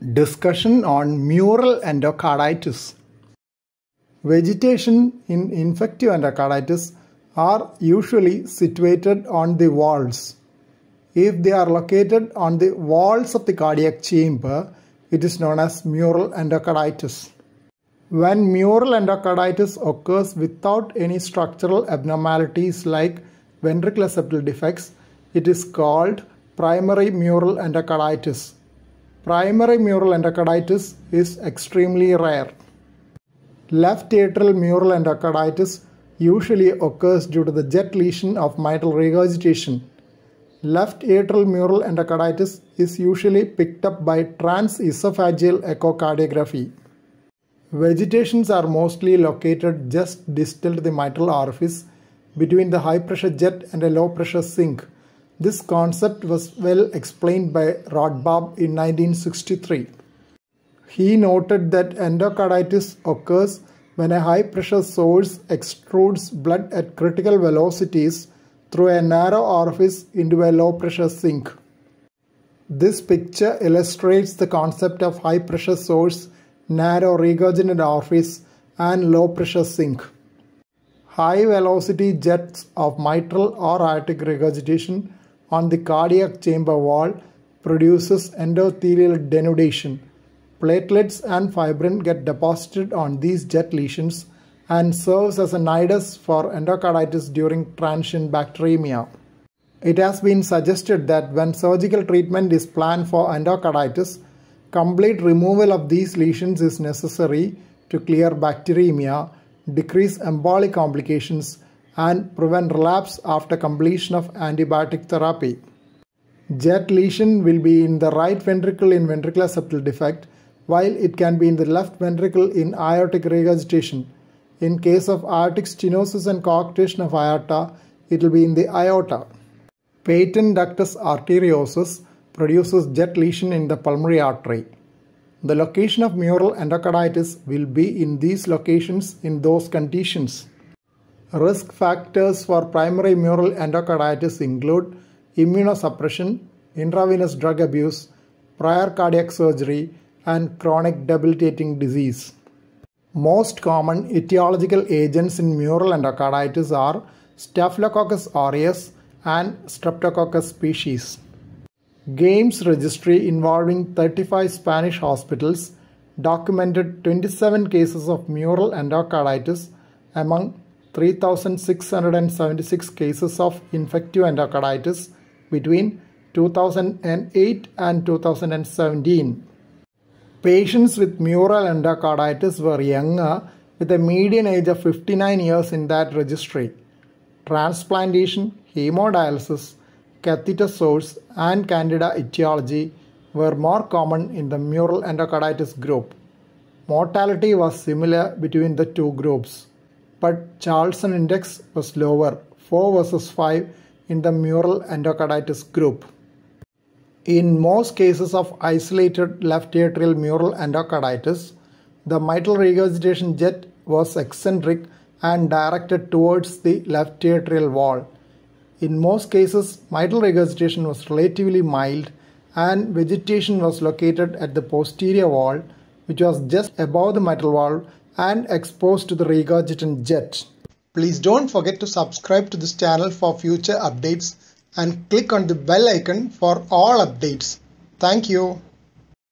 Discussion on mural endocarditis. Vegetation in infective endocarditis are usually situated on the walls. If they are located on the walls of the cardiac chamber, it is known as mural endocarditis. When mural endocarditis occurs without any structural abnormalities like ventricular septal defects, it is called primary mural endocarditis. Primary mural endocarditis is extremely rare. Left atrial mural endocarditis usually occurs due to the jet lesion of mitral regurgitation. Left atrial mural endocarditis is usually picked up by transesophageal echocardiography. Vegetations are mostly located just distal to the mitral orifice between the high pressure jet and a low pressure sink. This concept was well explained by Rodbab in 1963. He noted that endocarditis occurs when a high pressure source extrudes blood at critical velocities through a narrow orifice into a low pressure sink. This picture illustrates the concept of high pressure source, narrow regurgitant orifice and low pressure sink. High velocity jets of mitral or aortic regurgitation on the cardiac chamber wall produces endothelial denudation. Platelets and fibrin get deposited on these jet lesions and serves as a nidus for endocarditis during transient bacteremia. It has been suggested that when surgical treatment is planned for endocarditis, complete removal of these lesions is necessary to clear bacteremia, decrease embolic complications, and prevent relapse after completion of antibiotic therapy. Jet lesion will be in the right ventricle in ventricular septal defect, while it can be in the left ventricle in aortic regurgitation. In case of aortic stenosis and coarctation of aorta, it will be in the aorta. Patent ductus arteriosus produces jet lesion in the pulmonary artery. The location of mural endocarditis will be in these locations in those conditions. Risk factors for primary mural endocarditis include immunosuppression, intravenous drug abuse, prior cardiac surgery, and chronic debilitating disease. Most common etiological agents in mural endocarditis are Staphylococcus aureus and Streptococcus species. GAMES registry involving 35 Spanish hospitals documented 27 cases of mural endocarditis among 3,676 cases of infective endocarditis between 2008 and 2017. Patients with mural endocarditis were younger with a median age of 59 years in that registry. Transplantation, hemodialysis, catheter source and candida etiology were more common in the mural endocarditis group. Mortality was similar between the two groups, but Charlson index was lower, 4 versus 5 in the mural endocarditis group. In most cases of isolated left atrial mural endocarditis, the mitral regurgitation jet was eccentric and directed towards the left atrial wall. In most cases, mitral regurgitation was relatively mild and vegetation was located at the posterior wall, which was just above the mitral valve and exposed to the regurgitant jet. Please don't forget to subscribe to this channel for future updates and click on the bell icon for all updates. Thank you.